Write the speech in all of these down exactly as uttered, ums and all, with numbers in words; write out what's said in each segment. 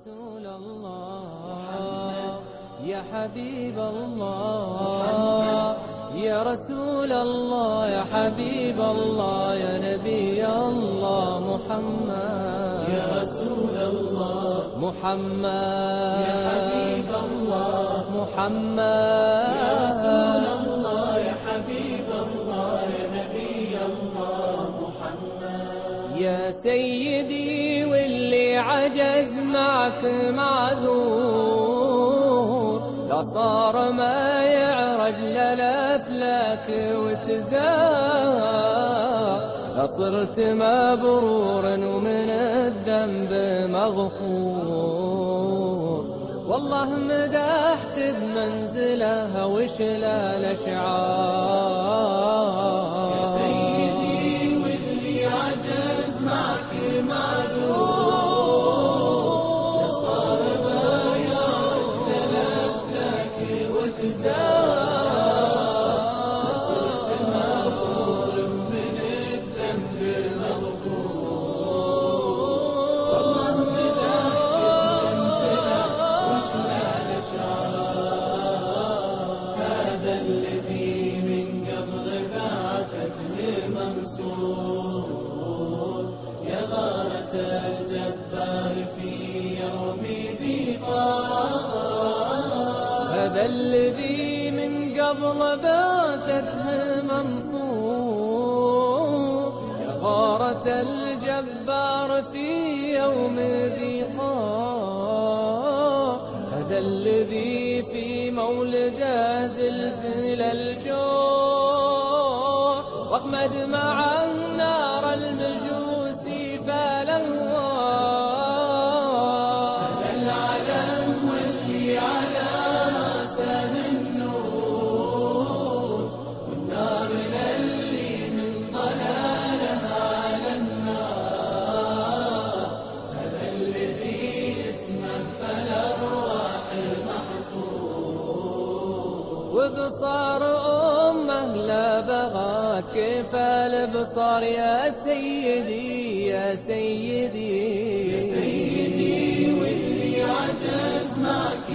رسول الله يا حبيب الله، يا رسول الله يا حبيب الله، يا نبي الله محمد، يا رسول الله محمد، يا حبيب الله محمد، يا رسول الله يا حبيب الله، يا نبي الله محمد. يا سيدي واللي عجز معك معذور، لا صار ما يعرج للأفلاك وتزار، لا صرت مبرورا ومن الذنب مغفور، والله مدحت بمنزلها وشلا الأشعار. يا سيدي واللي عجز معك معذور، لا صار ما يعرج للأفلاك وتزار، صرت مبرور من الذنب مغفور، والله مدحت بمنزله وشلا الأشعار. هذا الذي من قبل بعثته منصور، يا غارة الجبار في يوم ضيقات. هذا الذي من قبل بعثته منصور، يا غارة الجبار في يوم ضيقات. هذا الذي في مولده زلزل الجوع، واخمد مع النار المجوس فلهوى. هذا العلم واللي على راسه النور، والنار للي من ضلالها على النار. هذا الذي اسمه فالأرواح محفور، وبصار أمه لا بغات كيف البصار يا سيدي يا سيدي يا سيدي واللي عجز معك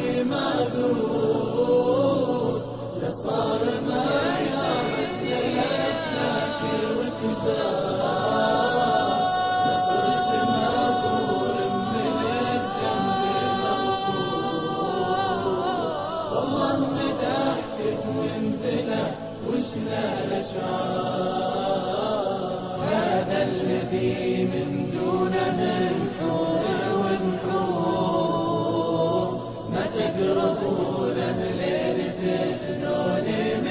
معذور، لا صار ما يعرج للأفلاك وتزار، لا صرت مبرور من الذنب مغفور، والله مدحت بمنزله وشلا الأشعار. هذا الذي من دونه الحور والنحور، ما تقربونه ليلة فنون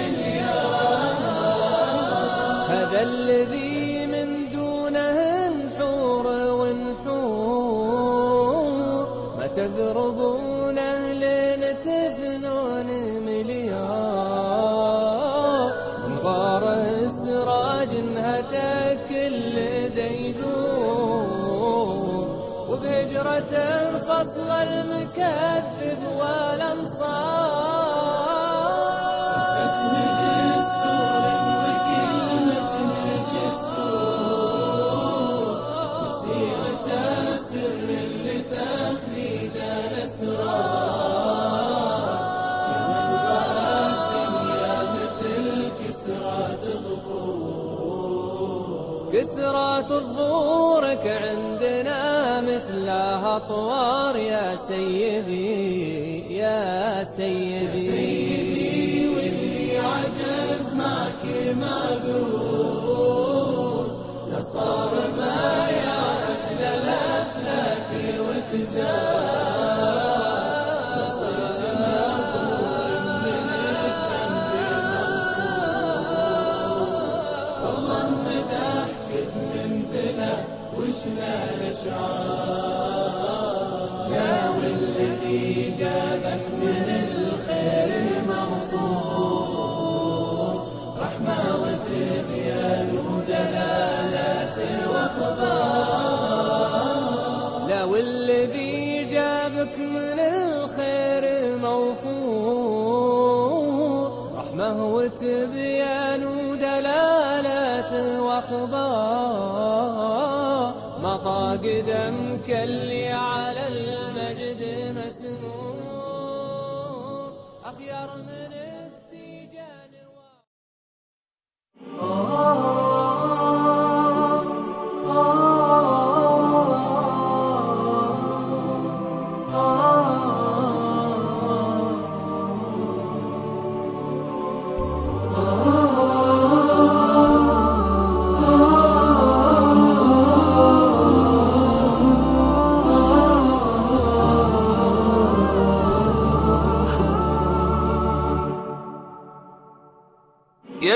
مليار. هذا الذي من دونه الحور والنحور، ما تقربونه ليلة فنون مليار. انغار السراج انهتك كل ديجور، وبهجرة فصل المكذب والانصار. ختم دستور وكلمة دستور، وسيرة سر لتخليد الأسرار. يا من رأى الدنيا مثل كسرى تغفور، كسرى تظهورك عندنا مثلها أطوار يا سيدي يا سيدي. سيدي واللي عجز معك معذور، لا صار ما يعرج للأفلاك وتزار، لا صرت مبرور من الذنب مغفور، والله مدحت بمنزله وشلا الأشعار. يا والذي جابك من الخير مغفور، رحمة وتبيان ودلالات وخبار. لا والذي جابك من الخير موفور، رحمة وتبيان ودلالات واخبار. ما طاق دمك اللي على المجد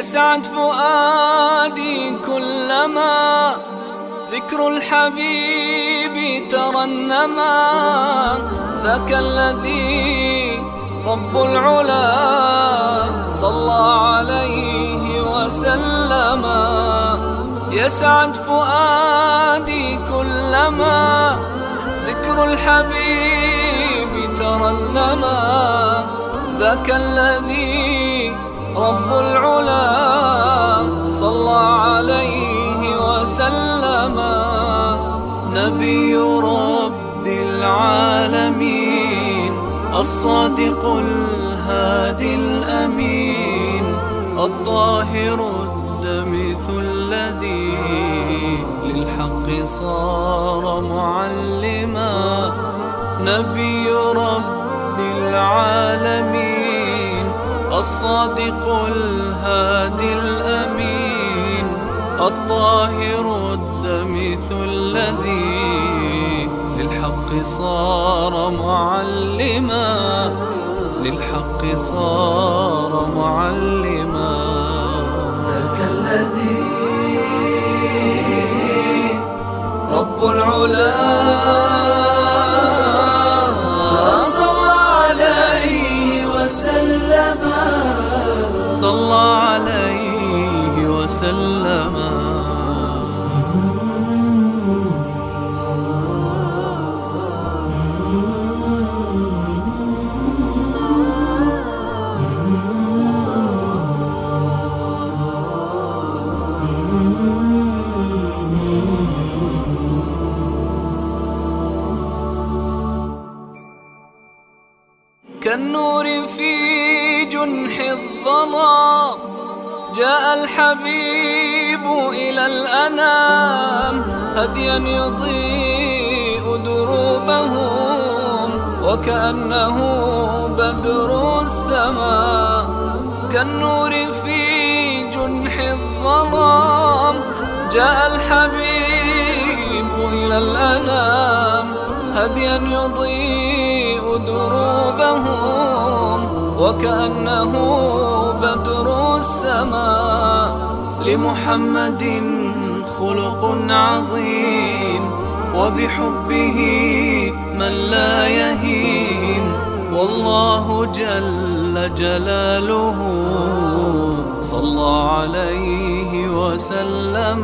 يسعد فؤادي كلما ذكر الحبيب ترنما. ذاك الذي رب العلا صلى عليه وسلم. يسعد فؤادي كلما ذكر الحبيب ترنما. ذاك الذي رب العلا صلى عليه وسلم. نبي رب العالمين الصادق الهادي الأمين الطاهر الدمث الذي للحق صار معلما. نبي رب العالمين الصادق الهادي الأمين الطاهر الدمث الذي للحق صار معلما. للحق صار معلما. ذاك الذي رب العلا صلى عليه وسلم. صلى عليه وسلم. كالنور في جنح الظلام جاء الحبيب إلى الأنام. هديا يضيء دروبهم وكأنه بدر السماء. كالنور في جنح الظلام جاء الحبيب إلى الأنام. هديا يضيء دروبهم وكأنه بدر السماء. لمحمد خلق عظيم وبحبه من لا يهين. والله جل جلاله صلى عليه وسلم.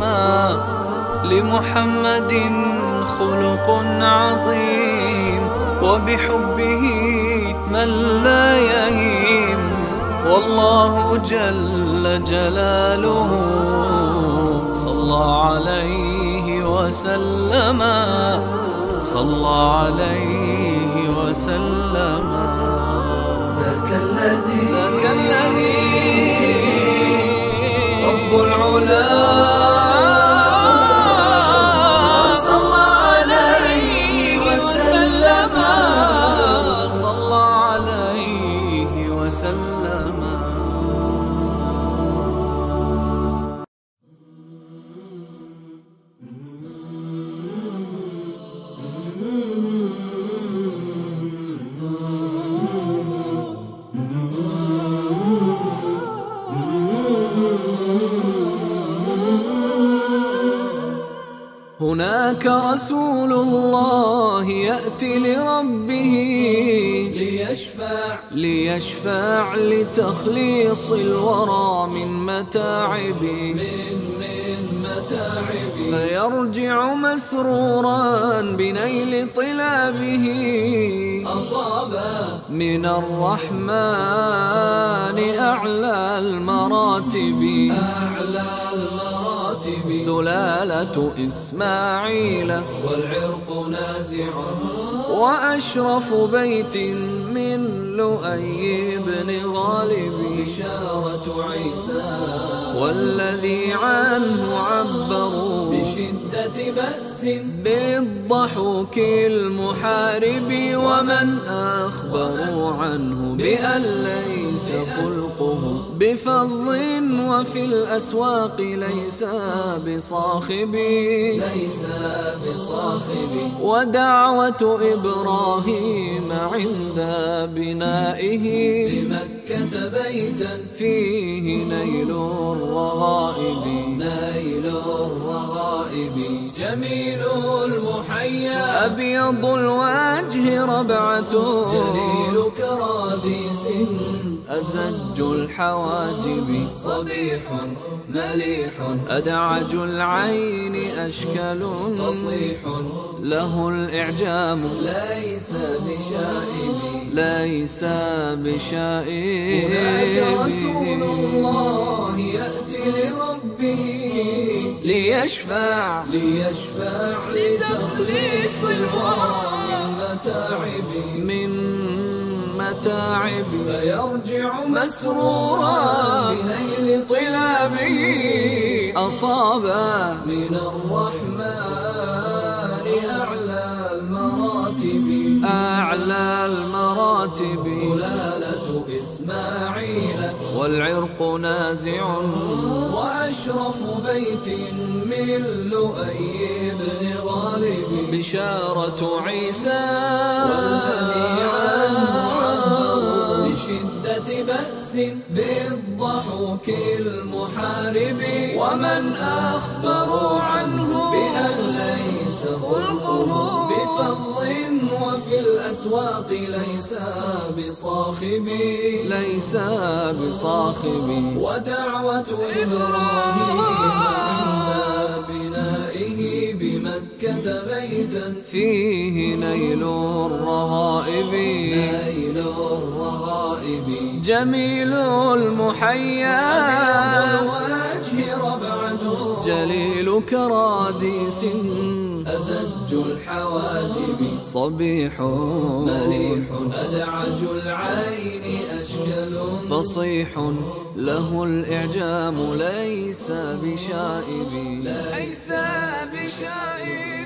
لمحمد خلق عظيم وبحبه من لا يهيم. والله جل جلاله صلى عليه وسلم. صلى عليه وسلم. ذاك الذي ذاك الذي رب العلا صلى عليه وسلم. صلى عليه وسلم. هناك رسول الله يأتي لربه ليشفع ليشفع لتخليص الورى من متاعبه من من متاعبه. فيرجع مسرورا بنيل طلابه أصابا من الرحمن أعلى المراتب أعلى المراتب. سلالة إسماعيل والعرق نازع وأشرف بيت من لؤي بن غالب. بشارة عيسى والذي عنه عبروا بشدة بأس بالضحوك المحارب. ومن أخبروا عنه بأن ليس خلقه بفظ وفي الأسواق ليس بصاخبي ليس بصاخبي. ودعوة إبراهيم عند بنائه بمكة مكة بيتا فيه نيل الرغائب نيل الرغائب جميل المحيا أبيض الوجه ربعة جليل كراديس أزج الحواجب صبيح مليح أدعج العين أشكل فصيح له الإعجام ليس بشائب ليس بشائب هناك رسول الله يأتي لربه ليشفع ليشفع لتخليص الورى من متاعب من متاعب فيرجع مسرورا بنيل طلابه أصابا من الرحمن أعلى المراتب أعلى المراتب سلالة إسماعيل والعرق نازع وأشرف بيت من لؤي بن غالب بشارة عيسى والذي عنه بشدة بأس بالضحوك المحارب ومن أخبروا عنه بأن ليس خلقه بفظ وفي الأسواق ليس بصاخب ليس بصاخب ودعوة إبراهيم عند بنائه بمكة بيتا فيه نيل الرغائب نيل الرغائب جميل المحيا الوجه ربعة جليل كراديس أزج الحواجب صبيح مليح أدعج العين أشكل فصيح له الإعجام ليس بشائب ليس بشائب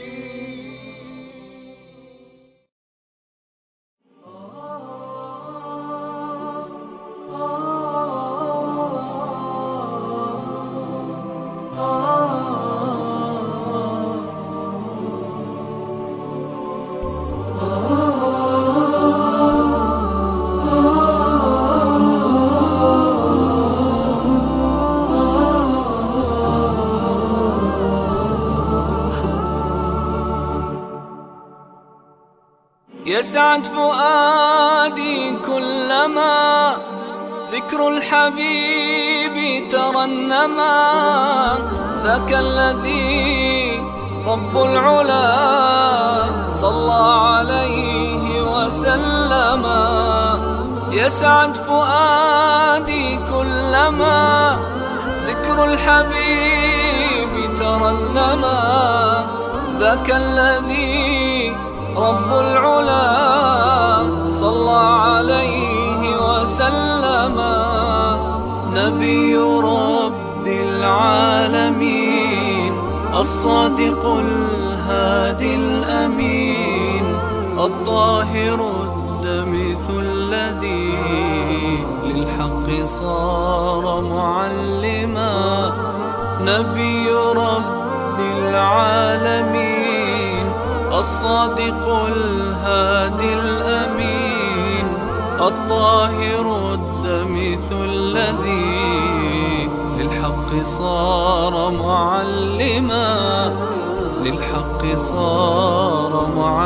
يسعد فؤادي كلما ذكر الحبيب ترنما ذاك الذي رب العلا صلى عليه وسلم يسعد فؤادي كلما ذكر الحبيب ترنما ذاك الذي رب العلا صلى عليه وسلم نبي رب العالمين الصادق الهادي الأمين الطاهر الدمث الذي للحق صار معلما نبي رب العالمين الصادق الهادي الأمين الطاهر الدمث الذي للحق صار معلما للحق صار معلما